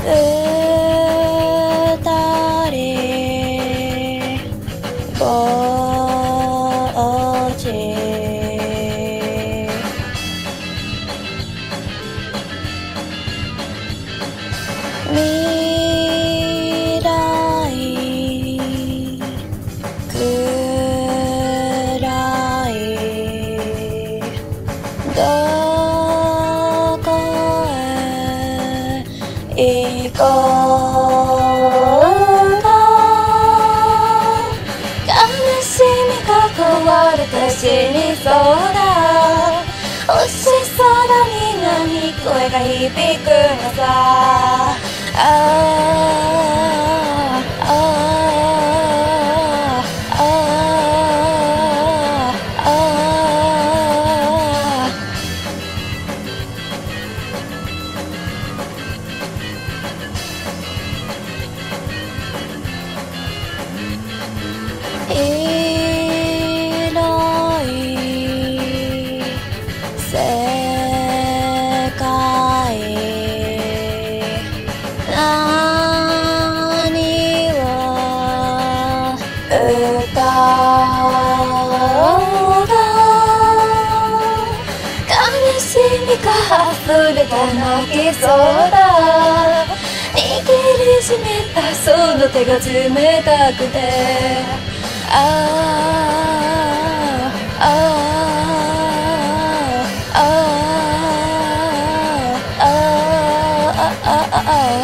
人ぼっち未来暗いどこへ行こうか悲しみが壊れて死にそうだ星空に何声が響くのさああああ広い世界何を歌おうか悲しみが溢れて泣きそうだ握りしめたその手が冷たくてああああああ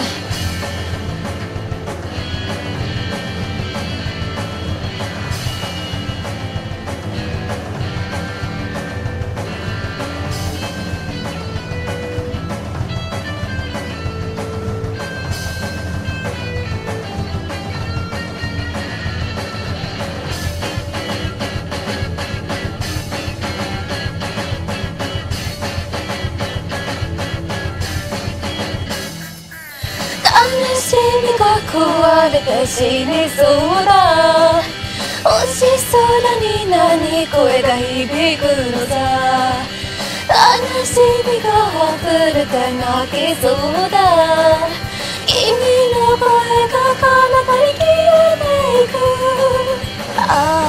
悲しみが壊れて死にそうだ星空に何声が響くのさ悲しみが溢れて泣きそうだ君の声が彼方に消えていく